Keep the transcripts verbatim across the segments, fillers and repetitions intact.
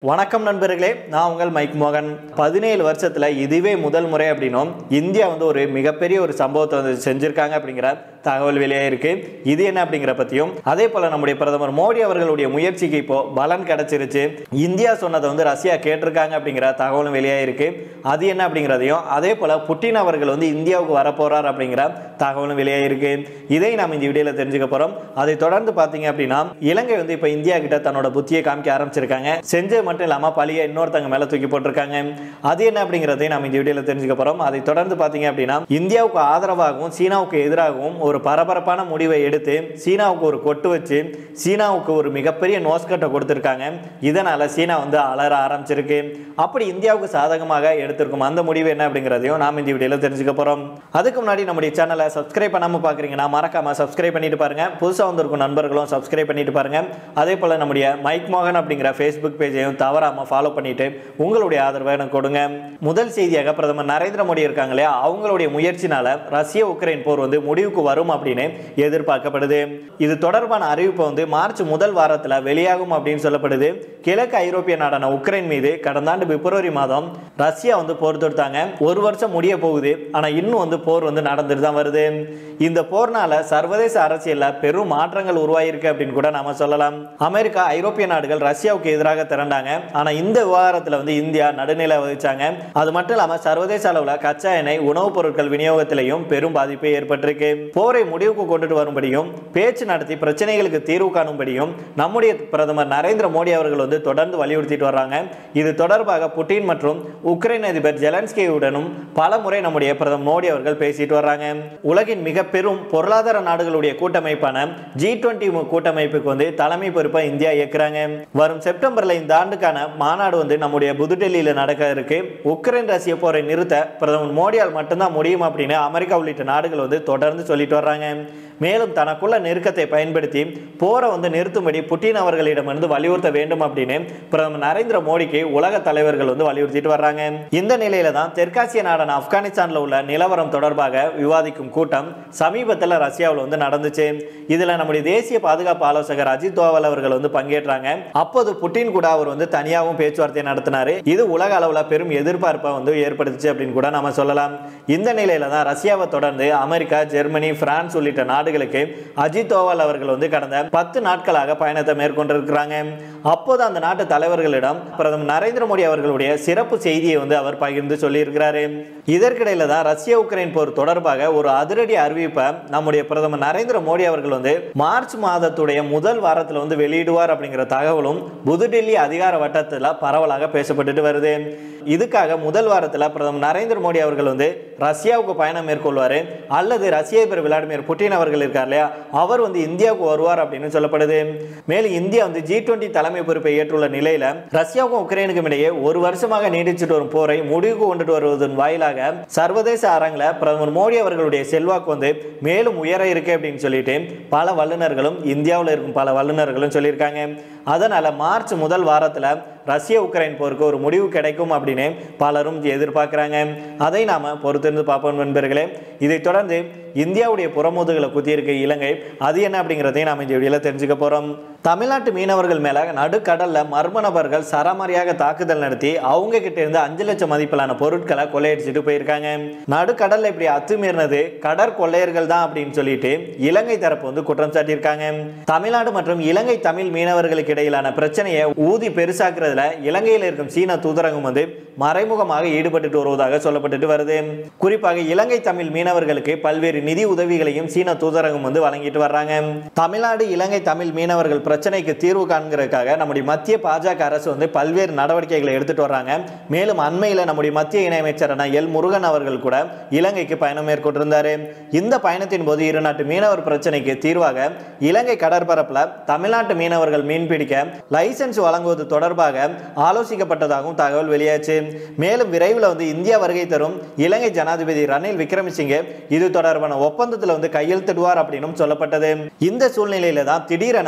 வணக்கம் நண்பர்களே, நான் உங்கள் மைக் மோகன். பதினேழு வருஷத்துல இதுவே முதல் முறை அப்படின்னும் இந்தியா வந்து ஒரு மிகப்பெரிய ஒரு சம்பவத்தை வந்து செஞ்சிருக்காங்க அப்படிங்கிற தகவல் வெளியாயிருக்கு. இது என்ன அப்படிங்கிற பத்தியும், அதே போல நம்முடைய பிரதமர் மோடி அவர்களுடைய முயற்சிக்கு இப்போ பலன் கிடைச்சிருச்சு. இந்தியா சொன்னதை வந்து ரஷ்யா கேட்டிருக்காங்க அப்படிங்கிற தகவலும் வெளியாயிருக்கு. அது என்ன அப்படிங்கிறதையும், அதே போல புட்டின் அவர்கள் வந்து இந்தியாவுக்கு வரப்போறார் அப்படிங்கிற தகவலும் வெளியாயிருக்கு. இதை நாம் இந்த வீடியோல தெரிஞ்சுக்க போறோம். அதை தொடர்ந்து பாத்தீங்க அப்படின்னா, இலங்கை வந்து இப்ப இந்தியா கிட்ட தன்னோட புத்தியை காமிக்க ஆரம்பிச்சிருக்காங்க. செஞ்ச மட்டும் இல்லாம பழிய இன்னொருத்தங்க மேல தூக்கி போட்டிருக்காங்க. அது என்ன அப்படிங்கறதை நாம இந்த வீடியோல தெரிஞ்சுக்க போறோம். அதை தொடர்ந்து பாத்தீங்க அப்படின்னா, இந்தியாவுக்கு ஆதரவாகவும் சீனாவுக்கு எதிராகவும் ஒரு பரபரப்பான முடிவை எடுத்து சீனாவுக்கு ஒரு கொட்டு வச்சு சீனாவுக்கு ஒரு மிகப்பெரிய நோஸ்கட்டை கொடுத்திருக்காங்க. இதனால சீனா வந்து அலற ஆரம்பிச்சிருக்கு. அப்படி இந்தியாவுக்கு சாதகமாக எடுத்திருக்கும் அந்த முடிவு என்ன அப்படிங்கறதையும் நாம இந்த வீடியோல தெரிஞ்சுக்க போறோம். அதுக்கு முன்னாடி நம்முடைய சேனலை சப்ஸ்கிரைப் பண்ணாம பாக்குறீங்கன்னா மறக்காம சப்ஸ்கிரைப் பண்ணிட்டு பாருங்க. புதுசா வந்திருக்கும் நண்பர்களும் சப்ஸ்கிரைப் பண்ணிட்டு பாருங்க. அதே போல நம்முடைய மைக் மோகன் அப்படிங்கிற ஃபேஸ்புக் பேஜையும் தவறாம ஃபாலோ பண்ணிட்டு உங்களுடைய ஆதரவை எனக்கு கொடுங்க. முதல் செய்தியாக பிரதமர் நரேந்திர மோடி இருக்காங்களே, அவங்களுடைய முயற்சினால ரஷ்ய உக்ரைன் போர் வந்து முடிவுக்கு வரும் அப்படின்னு எதிர்பார்க்கப்படுது. இது தொடர்பான அறிவிப்பு வந்து மார்ச் முதல் வாரத்தில் வெளியாகும் அப்படின்னு சொல்லப்படுது. கிழக்கு ஐரோப்பிய நாடான உக்ரைன் மீது கடந்த ஆண்டு பிப்ரவரி மாதம் ரஷ்யா வந்து போர் தொடுத்தாங்க. ஒரு வருஷம் முடிய போகுது, ஆனா இன்னும் வந்து போர் வந்து நடந்துட்டு தான் வருது. இந்த போர்னால சர்வதேச அரசியல்ல பெரும் மாற்றங்கள் உருவாயிருக்கு அப்படின்னு கூட நாம சொல்லலாம். அமெரிக்கா, ஐரோப்பிய நாடுகள் ரஷ்யாவுக்கு எதிராக திரண்டாங்க. ஆனா இந்த விவகாரத்துல வந்து இந்தியா நடுநிலை வகிச்சாங்க. அது மட்டும் இல்லாம சர்வதேச அளவுல கச்சா எண்ணெய், உணவுப் பொருட்கள் விநியோகத்திலையும் பெரும் பாதிப்பு ஏற்பட்டிருக்கு. போரை முடிவுக்கு கொண்டுட்டு வரும்படியும் பேச்சு நடத்தி பிரச்சனைகளுக்கு தீர்வு காணும்படியும் நம்முடைய பிரதமர் நரேந்திர மோடி அவர்கள் வந்து தொடர்ந்து வலியுறுத்திட்டு வர்றாங்க. இது தொடர்பாக புட்டின் மற்றும் உக்ரைன் அதிபர் ஜெலன்ஸ்கியுடனும் பல முறை நம்முடைய பிரதமர் மோடி அவர்கள் பேசிட்டு வர்றாங்க. உலகின் மிக பெரும் பொருளாதார நாடுகளுடைய கூட்டமைப்பான ஜி டுவெண்டி கூட்டமைப்புக்கு வந்து தலைமை பொறுப்பை இந்தியா ஏற்கிறாங்க. வரும் செப்டம்பர்ல இந்த ஆண்டுக்கான மாநாடு வந்து நம்முடைய புதுடெல்லியில நடக்க இருக்கு. உக்ரைன் ரஷ்ய போரை நிறுத்த பிரதமர் மோடியால் மட்டும்தான் முடியும் அப்படின்னு அமெரிக்கா உள்ளிட்ட நாடுகள் வந்து தொடர்ந்து சொல்லிட்டு வர்றாங்க. மேலும் தனக்குள்ள நெருக்கத்தை பயன்படுத்தி போரை வந்து நிறுத்தும்படி புட்டின் அவர்களிடமிருந்து வலியுறுத்த வேண்டும் அப்படின்னு பிரதமர் நரேந்திர மோடிக்கு உலக தலைவர்கள் வந்து வலியுறுத்திட்டு வர்றாங்க. இந்த நிலையில தான் தெற்காசிய நாடான ஆப்கானிஸ்தான்ல உள்ள நிலவரம் தொடர்பாக விவாதிக்கும் கூட்டம் சமீபத்தில் ரஷ்யாவில் வந்து நடந்துச்சு. இதுல நம்முடைய தேசிய பாதுகாப்பு ஆலோசகர் அஜித் தோவல் அவர்கள் வந்து பங்கேற்றாங்க. அப்போது புட்டின் கூட அவர் வந்து தனியாகவும் பேச்சுவார்த்தை நடத்தினாரு. இது உலக அளவுல பெரும் எதிர்பார்ப்பை வந்து ஏற்படுத்துச்சு அப்படின்னு கூட நாம சொல்லலாம். இந்த நிலையில தான் ரஷ்யாவை தொடர்ந்து அமெரிக்கா, ஜெர்மனி, பிரான்ஸ் உள்ளிட்ட நாடுகளுக்கு அஜித் தோவல் அவர்கள் வந்து கடந்த பத்து நாட்களாக பயணத்தை மேற்கொண்டிருக்கிறாங்க. அப்போது அந்த நாட்டு தலைவர்களிடம் பிரதமர் நரேந்திர மோடி அவர்களுடைய சிறப்பு செய்தியை வந்து அவர் பகிர்ந்து சொல்லி இருக்கிறாரு. இதற்கிடையில தான் ரஷ்ய உக்ரைன் போர் தொடர்பாக ஒரு அதிரடி அறிவிப்பை நம்முடைய பிரதமர் நரேந்திர மோடி அவர்கள் வந்து மார்ச் மாதத்துடைய முதல் வாரத்தில் வந்து வெளியிடுவார் அப்படிங்கிற தகவலும் புதுடெல்லி அதிகார வட்டத்தில் பரவலாக பேசப்பட்டு வருது. இதுக்காக முதல் வாரத்தில் பிரதமர் நரேந்திர மோடி அவர்கள் வந்து ரஷ்யாவுக்கு பயணம் மேற்கொள்வார், அல்லது ரஷ்ய அதிபர் விளாடிமிர் புட்டின் அவர்கள் இருக்கார் இல்லையா, அவர் வந்து இந்தியாவுக்கு வருவார் அப்படின்னு சொல்லப்படுது. மேலும் இந்தியா வந்து ஜி டுவெண்டி தலைமை பொறுப்பை ஏற்றுள்ள நிலையில ரஷ்யாவுக்கும் உக்ரைனுக்கும் இடையே ஒரு வருஷமாக நீடிச்சுட்டு வரும் போரை முடிவுக்கு கொண்டுட்டு வருவதன் வாயிலாக சர்வதேச அரங்கில் பிரதமர் மோடி அவர்களுடைய செல்வாக்கு வந்து மேலும் உயர இருக்கு அப்படின்னு சொல்லிட்டு பல வல்லுநர்களும் இந்தியாவில் இருக்கும் பல வல்லுநர்களும் சொல்லியிருக்காங்க. அதனால மார்ச் முதல் வாரத்தில் ரஷ்ய உக்ரைன் போருக்கு ஒரு முடிவு கிடைக்கும் அப்படின்னு பலரும் எதிர்பார்க்கிறாங்க. அதை நாம பொறுத்திருந்து பார்ப்போம் நண்பர்களே. இதை தொடர்ந்து இந்தியாவுடைய புறமுதுகளை குத்தியிருக்க இலங்கை, அது என்ன அப்படிங்கிறதையும் நாம இந்த வீடியோல தெரிஞ்சுக்க போறோம். தமிழ்நாட்டு மீனவர்கள் மேல நடுக்கடல்ல மர்ம நபர்கள் சரமாரியாக தாக்குதல் நடத்தி அவங்க கிட்ட இருந்து அஞ்சு லட்சம் மதிப்பிலான பொருட்களை கொள்ளையடிச்சிட்டு போயிருக்காங்க. நடுக்கடல்ல இப்படி அத்துமீறினது கடற்கொள்ளையர்கள் தான் அப்படின்னு சொல்லிட்டு இலங்கை தரப்பு வந்து குற்றம் சாட்டியிருக்காங்க. தமிழ்நாடு மற்றும் இலங்கை தமிழ் மீனவர்களுக்கு இடையிலான பிரச்சனையை ஊதி பெருசாக்குறதுல இலங்கையில் இருக்கும் சீன தூதரகம் வந்து மறைமுகமாக ஈடுபட்டு வருவதாக சொல்லப்பட்டு வருது. குறிப்பாக இலங்கை தமிழ் மீனவர்களுக்கு பல்வேறு நிதி உதவிகளையும் சீன தூதரகம் வந்து வழங்கிட்டு வர்றாங்க. தமிழ்நாடு இலங்கை தமிழ் மீனவர்கள் பிரச்சனைக்கு தீர்வு காண்கிறதுக்காக நம்முடைய மத்திய பாஜக அரசு வந்து பல்வேறு நடவடிக்கைகளை எடுத்துட்டு வர்றாங்க. மேலும் அண்மையில் நம்முடைய மத்திய இணையமைச்சரான எல் முருகன் அவர்கள் கூட இலங்கைக்கு பயணம் மேற்கொண்டிருந்தார். இந்த பயணத்தின் போது இரு நாட்டு மீனவர் பிரச்சனைக்கு தீர்வாக இலங்கை கடற்பரப்புல தமிழ்நாட்டு மீனவர்கள் மீன்பிடிக்க லைசன்ஸ் வழங்குவது தொடர்பாக ஆலோசிக்கப்பட்டதாகவும் தகவல் வெளியாச்சு. மேலும் விரைவில் வந்து இந்தியா வருகை தரும் இலங்கை ஜனாதிபதி ரணில் விக்ரமசிங்கே இது தொடர்பான ஒப்பந்தத்தில் வந்து கையெழுத்திடுவார் அப்படின்னு சொல்லப்பட்டது. இந்த சூழ்நிலையில தான் திடீரென நடுக்க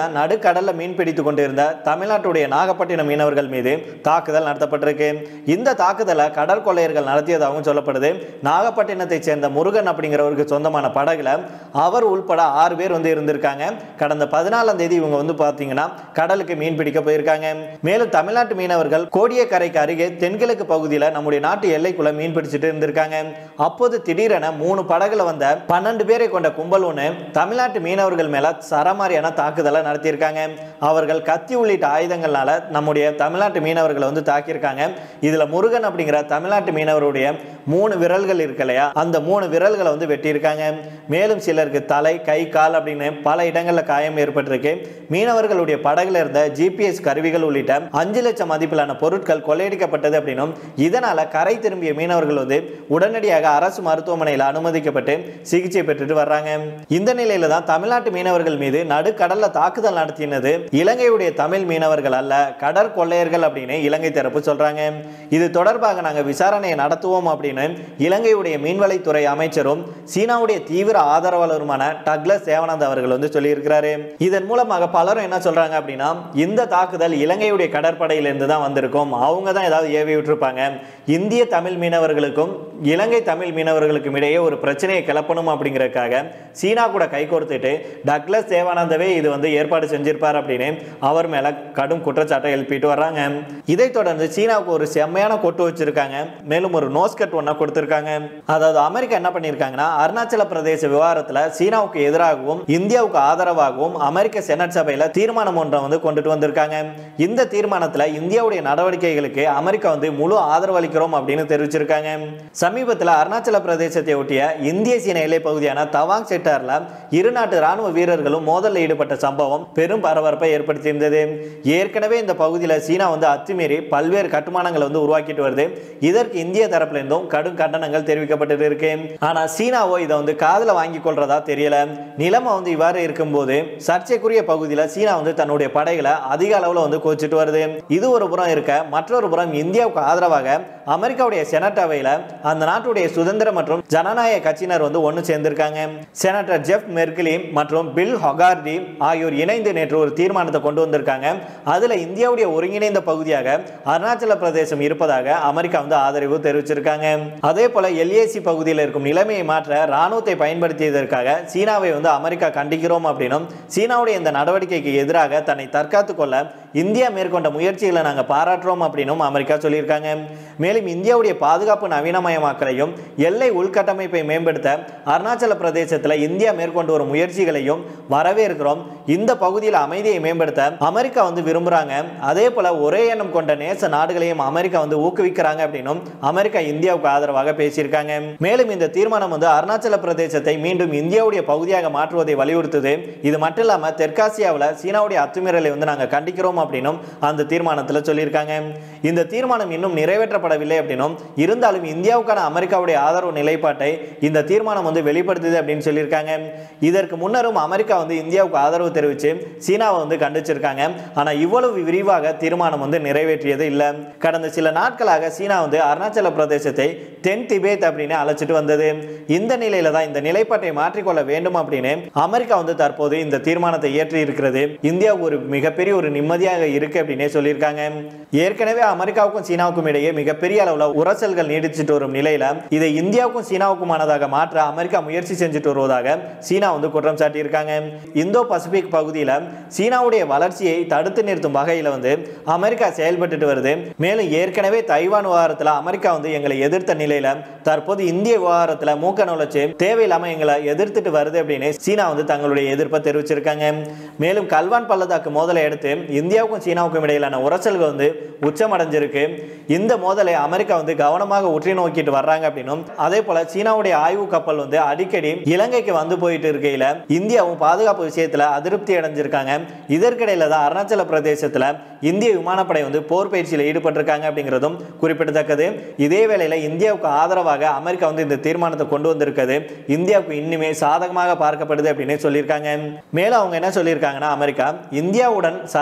நடுக்கடல்ல மீன் பிடித்துக் கொண்டிருந்த தமிழ்நாட்டுடைய நாகப்பட்டினம் மீனவர்கள் மீது தாக்குதல் நடத்தப்பட்டிருக்கு. இந்த தாக்குதலை கடல் கொள்ளையர்கள் நடத்தியதாகவும் சொல்லப்படுது. நாகப்பட்டினத்தை சேர்ந்த முருகன் அப்படிங்கிறவருக்கு சொந்தமான படகுல அவர் உள்பட ஆறு பேர் வந்து இருந்திருக்காங்க. கடந்த பதினாலாம் தேதி இவங்க வந்து பாத்தீங்கன்னா கடலுக்கு மீன் பிடிக்க போயிருக்காங்க. மேலும் தமிழ்நாட்டு மீனவர்கள் கோடியக்கரைக்கு அருகே தென்கிழக்கு பகுதியில் நம்முடைய நாட்டு எல்லைக்குள்ள மீன் பிடிச்சிட்டு இருந்திருக்காங்க. அப்போது திடீரென மூணு படகுல வந்த பன்னெண்டு பேரை கொண்ட கும்பல் ஒன்று தமிழ்நாட்டு மீனவர்கள் மேல சரமாரியான தாக்குதலை நடத்தியிருக்காங்க. அவர்கள் கத்தி உள்ளிட்ட ஆயுதங்களால நம்முடைய தமிழ்நாட்டு மீனவர்களை வந்து தாக்கியிருக்காங்க. இதுல முருகன் அப்படிங்கிற தமிழ்நாட்டு மீனவருடைய மூணு விரல்கள் இருக்கு இல்லையா, அந்த மூணு விரல்களை வந்து வெட்டியிருக்காங்க. மேலும் சிலருக்கு தலை, கை, கால் அப்படின்னு பல இடங்கள்ல காயம் ஏற்பட்டிருக்கு. மீனவர்களுடைய படகுல இருந்த ஜிபிஎஸ் கருவிகள் உள்ளிட்ட அஞ்சு லட்சம் மதிப்பிலான பொருட்கள் கொள்ளையடிக்கப்பட்டது அப்படின்னும் இதனால கரை திரும்பிய மீனவர்கள் வந்து உடனடியாக அரசு மருத்துவமனையில் அனுமதிக்கப்பட்டு சிகிச்சை பெற்றுட்டு வர்றாங்க. இந்த நிலையில தான் தமிழ்நாட்டு மீனவர்கள் மீது நடுக்கடல்ல தாக்குதல் நடத்தினது இலங்கையுடைய தமிழ் மீனவர்கள் அல்ல, கடற் கொள்ளையர்கள் அப்படின்னு இலங்கை தரப்பு சொல்றாங்க. இது தொடர்பாக நாங்கள் விசாரணையை நடத்துவோம் அப்படின்னு இலங்கையுடைய மீன்வளத்துறை அமைச்சரும் சீனாவுடைய தீவிர ஆதரவாளருமான டக்ளஸ் தேவானந்த் அவர்கள் வந்து சொல்லியிருக்கிறாரு. இதன் மூலமாக பலரும் என்ன சொல்றாங்க அப்படின்னா, இந்த தாக்குதல் இலங்கையுடைய கடற்படையிலிருந்து தான் வந்திருக்கும், அவங்க தான் ஏதாவது ஏவி விட்டுருப்பாங்க, இந்திய தமிழ் மீனவர்களுக்கும் இலங்கை தமிழ் மீனவர்களுக்கும் இடையே ஒரு பிரச்சனையை கிளப்பணும் அப்படிங்கிறதுக்காக சீனா கூட கை கோர்த்துட்டு டக்ளஸ் தேவானந்தவே இது வந்து ஏற்பாடு செஞ்சிருப்பார் அப்படின்னு அவர் மேல கடும் குற்றச்சாட்டை எழுப்பிட்டு வர்றாங்க. இதைத் தொடர்ந்து சீனாவுக்கு ஒரு செம்மையான கொட்டு வச்சிருக்காங்க. மேலும் ஒரு நோஸ்கட் ஒன்ன கொடுத்திருக்காங்க. அதாவது அமெரிக்கா என்ன பண்ணிருக்காங்கன்னா, அருணாச்சல பிரதேச விவகாரத்துல சீனாவுக்கு எதிராகவும் இந்தியாவுக்கு ஆதரவாகவும் அமெரிக்க செனட் சபையில தீர்மானம் ஒன்றை வந்து கொண்டுட்டு வந்திருக்காங்க. இந்த தீர்மானத்துல இந்தியாவுடைய நடவடிக்கைகளுக்கு அமெரிக்கா வந்து முழு ஆதரவு அளிக்கிறோம் அப்படின்னு தெரிவிச்சிருக்காங்க. சமீபத்தில் அருணாச்சல பிரதேசத்தை ஒட்டிய இந்திய சீன எல்லை பகுதியான தவாங் செக்டார்ல இரு நாட்டு ராணுவ வீரர்களும் மோதலில் ஈடுபட்ட சம்பவம் பெரும் பரபரப்பை ஏற்படுத்தியிருந்தது. ஏற்கனவே இந்த பகுதியில் சீனா வந்து அத்துமீறி பல்வேறு கட்டுமானங்களை வந்து உருவாக்கிட்டு வருது. இதற்கு இந்திய தரப்புல இருந்தும் கடும் கண்டனங்கள் தெரிவிக்கப்பட்டு இருக்கு. ஆனா சீனாவோ இதை வந்து காதல வாங்கி கொள்றதா தெரியல. நிலைமை வந்து இவ்வாறு இருக்கும்போது சர்ச்சைக்குரிய பகுதியில் சீனா வந்து தன்னுடைய படைகளை அதிக அளவில் வந்து கோச்சிட்டு வருது. இது ஒரு புறம் இருக்க, மற்றொரு புறம் இந்தியாவுக்கு ஆதரவாக அமெரிக்காவுடைய செனட் அவையில் அந்த நாட்டுடைய சுதந்திர மற்றும் ஜனநாயக கட்சியினர் வந்து ஒன்று சேர்ந்திருக்காங்க. செனட்டர் ஜெஃப் மெர்கிலி மற்றும் பில் ஹொகார்டி ஆகியோர் இணைந்து நேற்று ஒரு தீர்மானத்தை கொண்டு வந்திருக்காங்க. அதுல இந்தியாவுடைய ஒருங்கிணைந்த பகுதியாக அருணாச்சல பிரதேசம் இருப்பதாக அமெரிக்கா வந்து ஆதரவு தெரிவிச்சிருக்காங்க. அதே போல எல்ஏசி பகுதியில் இருக்கும் நிலைமையை மாற்ற ராணுவத்தை பயன்படுத்தியதற்காக சீனாவை வந்து அமெரிக்கா கண்டிக்கிறோம் அப்படின்னும் சீனாவுடைய இந்த நடவடிக்கைக்கு எதிராக தன்னை தற்காத்துக் கொள்ள இந்தியா மேற்கொண்ட முயற்சிகளை நாங்கள் பாராட்டுறோம் அப்படின்னும் அமெரிக்கா சொல்லியிருக்காங்க. மேலும் இந்தியாவுடைய பாதுகாப்பு நவீனமயமாக்கலையும் எல்லை உள்கட்டமைப்பை மேம்படுத்த அருணாச்சல பிரதேசத்தில் இந்தியா மேற்கொண்டு வரும் முயற்சிகளையும் வரவேற்கிறோம். இந்த பகுதியில் அமைதியை மேம்படுத்த அமெரிக்கா வந்து விரும்புறாங்க. அதே போல ஒரே எண்ணம் கொண்ட நேச நாடுகளையும் அமெரிக்கா வந்து ஊக்குவிக்கிறாங்க அப்படின்னும் அமெரிக்கா இந்தியாவுக்கு ஆதரவாக பேசியிருக்காங்க. மேலும் இந்த தீர்மானம் வந்து அருணாச்சல பிரதேசத்தை மீண்டும் இந்தியாவுடைய பகுதியாக மாற்றுவதை வலியுறுத்துது. இது மட்டும் இல்லாமல் தெற்காசியாவில் சீனாவுடைய அத்துமீறலை வந்து நாங்கள் கண்டிக்கிறோம் அப்படின்னும் அந்த தீர்மானத்தில் சொல்லியிருக்காங்க. இந்த தீர்மானம் இன்னும் நிறைவேற்றப்படவில்லை அப்படின்னும் இருந்தாலும் இந்தியாவுக்கான அமெரிக்காவுடைய ஆதரவு நிலைப்பாட்டை இந்த தீர்மானம் வந்து வெளிப்படுத்துது அப்படின்னு சொல்லியிருக்காங்க. இதற்கு முன்னரும் அமெரிக்கா வந்து இந்தியாவுக்கு ஆதரவு தெரிவித்து சீனாவை வந்து கண்டிச்சிருக்காங்க. ஆனால் இவ்வளவு விரிவாக தீர்மானம் வந்து நிறைவேற்றியது இல்லை. கடந்த சில நாட்களாக சீனா வந்து அருணாச்சல பிரதேசத்தை தென் திபேத் அப்படின்னு அழைச்சிட்டு வந்தது. இந்த நிலையில தான் இந்த நிலைப்பாட்டை மாற்றிக்கொள்ள வேண்டும் அப்படின்னு அமெரிக்கா வந்து தற்போது இந்த தீர்மானத்தை இயற்றி இருக்கிறது. இந்தியாவுக்கு ஒரு மிகப்பெரிய ஒரு நிம்மதியாக இருக்கு அப்படின்னே சொல்லியிருக்காங்க. ஏற்கனவே அமெரிக்காவுக்கும் சீனாவுக்கும் இடையே மிகப்பெரிய அளவில் உரசல்கள் நீடிச்சிட்டு வரும் நிலையில இதை இந்தியாவுக்கும் சீனாவுக்குமானதாக மாற்ற அமெரிக்கா முயற்சி செஞ்சுட்டு வருவதாக சீனா வந்து குற்றம் சாட்டியிருக்காங்க. இந்தோ பசிபிக் பகுதியில் சீனாவுடைய வளர்ச்சியை தடுத்து நிறுத்தும் வகையில் வந்து அமெரிக்கா செயல்பட்டு வருது. மேலும் ஏற்கனவே தைவான் விவகாரத்தில் அமெரிக்கா வந்து எங்களை எதிர்த்த நிலையில தற்போது இந்திய விவகாரத்தில் மூக்க நுழைச்சு தேவையில்லாம எங்களை எதிர்த்துட்டு வருது அப்படின்னு சீனா வந்து தங்களுடைய எதிர்ப்பை தெரிவிச்சிருக்காங்க. மேலும் கல்வான் பள்ளத்தாக்கு மோதலை அடுத்து இந்தியாவுக்கும் சீனாவுக்கும் இடையிலான உரசல்கள் வந்து உச்சமடைஞ்சிருக்கு. இந்த மோதலை அமெரிக்கா வந்து கவனமாக உற்று நோக்கிட்டு வர்றாங்க அப்படின்னும் அதே போல சீனாவுடைய ஆய்வு கப்பல் வந்து அடிக்கடி இலங்கைக்கு வந்து போயிட்டு இருக்கையில இந்தியாவும் பாதுகாப்பு விஷயத்துல அதிருப்தி அடைஞ்சிருக்காங்க. இதற்கிடையில தான் அருணாச்சல பிரதேசத்துல இந்திய விமானப்படை வந்து போர் பயிற்சியில் ஈடுபட்டிருக்காங்க அப்படிங்கிறதும் குறிப்பிடத்தக்கது. இதே வேளையில இந்தியாவுக்கு ஆதரவாக அமெரிக்கா வந்து இந்த தீர்மானத்தை கொண்டு வந்திருக்கிறது இந்தியாவுக்கு இன்னுமே சாதகமாக பார்க்கப்படுது அப்படின்னு சொல்லியிருக்காங்க. மேலும் அவங்க என்ன சொல்லியிருக்காங்கன்னா, அமெரிக்கா இந்தியாவுடன் சர்வதேச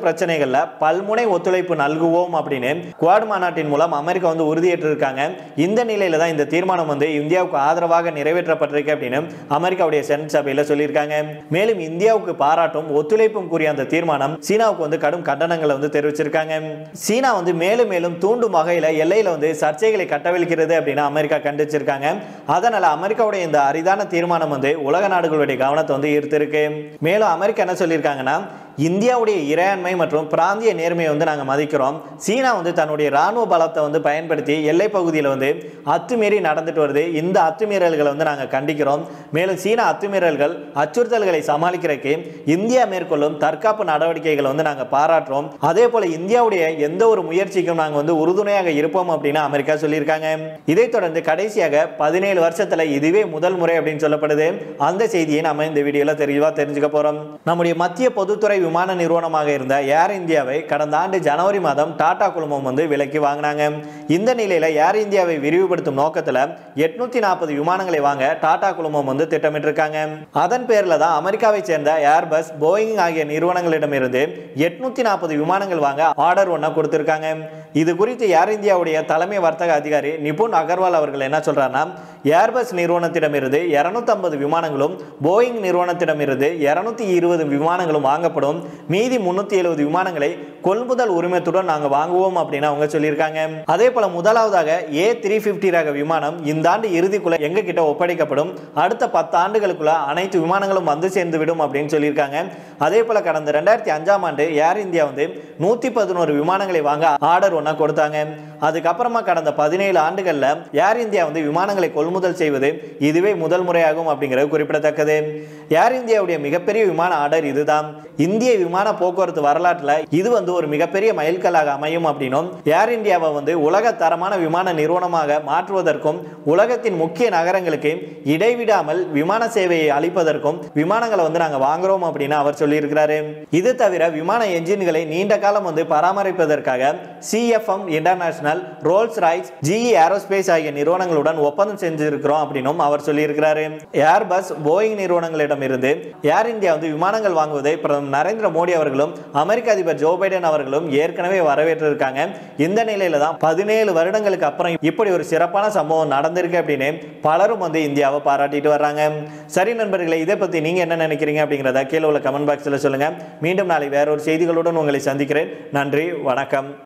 பிரச்சனைகள்ல பல்முனை ஒத்துழைப்பு நல்குவோம் அப்படின்னு குவாட் மாநாட்டின் மூலம் அமெரிக்கா வந்து உறுதியேற்றிருக்காங்க. இந்த நிலையில தான் இந்த தீர்மானம் வந்து இந்தியாவுக்கு ஆதரவாக நிறைவேற்றப்பட்டிருக்கு அப்படின்னு அமெரிக்காவுடைய செனட் சபையில சொல்லியிருக்காங்க. மேலும் இந்தியாவுக்கு பாராட்டும் ஒத்துழைப்பும் கூறிய அந்த தீர்மானம் சீனாவுக்கு வந்து கடும் கண்டனங்களை வந்து தெரிவிச்சிருக்காங்க. சீனா வந்து மேலும் மேலும் தூண்டும் வகையில எல்லையில வந்து சர்ச்சைகளை கட்டவிழ்க்கிறது அப்படின்னு அமெரிக்கா கண்டிச்சிருக்காங்க. அதனால அமெரிக்காவுடைய இந்த அரிதான தீர்மானம் வந்து உலக நாடுகளுடைய கவனத்தை வந்து ஈர்த்திருக்கு. மேலும் அமெரிக்கா என்ன சொல்லியிருக்காங்கன்னா, இந்தியாவுடைய இறையாண்மை மற்றும் பிராந்திய நேர்மையை வந்து நாங்கள் மதிக்கிறோம். சீனா வந்து தன்னுடைய ராணுவ பலத்தை வந்து பயன்படுத்தி எல்லை பகுதியில் வந்து அத்துமீறி நடந்துட்டு வருது. இந்த அத்துமீறல்களை வந்து நாங்கள் கண்டிக்கிறோம். மேலும் சீனா அத்துமீறல்கள் அச்சுறுத்தல்களை சமாளிக்கிறதுக்கு இந்தியா மேற்கொள்ளும் தற்காப்பு நடவடிக்கைகளை வந்து நாங்கள் பாராட்டுறோம். அதே போல இந்தியாவுடைய எந்த ஒரு முயற்சிக்கும் நாங்கள் வந்து உறுதுணையாக இருப்போம் அப்படின்னு அமெரிக்கா சொல்லியிருக்காங்க. இதைத் தொடர்ந்து கடைசியாக பதினேழு வருஷத்துல இதுவே முதல் முறை அப்படின்னு சொல்லப்படுது. அந்த செய்தியை நம்ம இந்த வீடியோல தெளிவா தெரிஞ்சுக்க போறோம். நம்முடைய மத்திய பொதுத்துறை விமான நிறுவனமாக இருந்த ஏர் இந்தியாவை கடந்த ஆண்டு ஜனவரி மாதம் டாடா குழுமம் வந்து விலைக்கு வாங்கினாங்க. இந்த நிலையில ஏர் இந்தியாவை விரிவுபடுத்தும் நோக்கத்துல எட்நூத்தி நாற்பது விமானங்களை வாங்க டாடா குழுமம் வந்து திட்டமிட்டிருக்காங்க. அதன் பேர்ல தான் அமெரிக்காவை சேர்ந்த ஏர்பஸ், போயிங் ஆகிய நிறுவனங்களிடமிருந்து எட்நூத்தி நாற்பது விமானங்கள் வாங்க ஆர்டர் ஒன்ன கொடுத்திருக்காங்க. இது குறித்து ஏர் இந்தியாவுடைய தலைமை வர்த்தக அதிகாரி நிபுன் அகர்வால் அவர்கள் என்ன சொல்றாருன்னா, ஏர்பஸ் நிறுவனத்திடமிருந்து இருநூத்தி ஐம்பது விமானங்களும் போயிங் நிறுவனத்திடமிருந்து இருநூத்தி இருபது விமானங்களும் வாங்கப்படும். மீதி முன்னூத்தி எழுபது விமானங்களை கொள்முதல் உரிமத்துடன் நாங்க வாங்குவோம் அப்படின்னு அவங்க சொல்லியிருக்காங்க. அதே போல முதலாவதாக ஏ த்ரீ பிப்டி ரக விமானம் இந்த ஆண்டு இறுதிக்குள்ள எங்க கிட்ட ஒப்படைக்கப்படும். அடுத்த பத்து ஆண்டுகளுக்குள்ள அனைத்து விமானங்களும் வந்து சேர்ந்து விடும் அப்படின்னு சொல்லியிருக்காங்க. அதே போல கடந்த ரெண்டாயிரத்தி அஞ்சாம் ஆண்டு ஏர் இந்தியா வந்து நூத்தி பதினோரு விமானங்களை வாங்க ஆர்டர் ஒன்னா கொடுத்தாங்க. அதுக்கப்புறமா கடந்த பதினேழு ஆண்டுகள்ல ஏர் இந்தியா வந்து விமானங்களை கொள்முதல் செய்வது இதுவே முதல் முறையாகும் அப்படிங்கிறது குறிப்பிடத்தக்கது. ஏர் இந்தியாவுடைய மிகப்பெரிய விமான ஆர்டர் இதுதான். இந்திய விமான போக்குவரத்து வரலாற்றுல இது வந்து ஒரு மிகப்பெரிய மைல்கல்லாக அமையும் அப்படின்னும், ஏர் இந்தியாவை வந்து உலக தரமான விமான நிறுவனமாக மாற்றுவதற்கும் உலகத்தின் முக்கிய நகரங்களுக்கு இடைவிடாமல் விமான சேவையை அளிப்பதற்கும் விமானங்களை வந்து நாங்க வாங்குறோம் அப்படின்னு அவர் சொல்லியிருக்கிறாரு. இது தவிர விமான என்ஜின்களை நீண்ட காலம் வந்து பராமரிப்பதற்காக CFM international, Rolls Royce, GE aerospace ஆகிய நிறுவனங்களுடன் ஒப்பந்தம் செஞ்சிருக்கிறோம் அப்படின்னும் அவர் சொல்லியிருக்கிறாரு. ஏர்பஸ், போயிங் நிறுவனங்களிடம் இருந்து ஏர் இந்தியா வந்து விமானங்கள் வாங்குவதை பிரதமர் நரேந்திர மோடி அவர்களும் அமெரிக்க அதிபர் ஜோ பைடன் அவர்களும் ஏற்கனவே வரவேற்றிருக்காங்க. இந்த நிலையில தான் பதினேழு வருடங்களுக்கு அப்புறம் இப்படி ஒரு சிறப்பான சம்பவம் நடந்திருக்கு அப்படின்னு பலரும் வந்து இந்தியாவை பாராட்டிட்டு வர்றாங்க. சரி நண்பர்களே, இதை பத்தி நீங்க என்ன நினைக்கிறீங்க அப்படிங்கிறத கீழே உள்ள கமெண்ட் பாக்ஸ்ல சொல்லுங்க. மீண்டும் நாளை வேற ஒரு செய்திகளுடன் உங்களை சந்திக்கிறேன். நன்றி, வணக்கம்.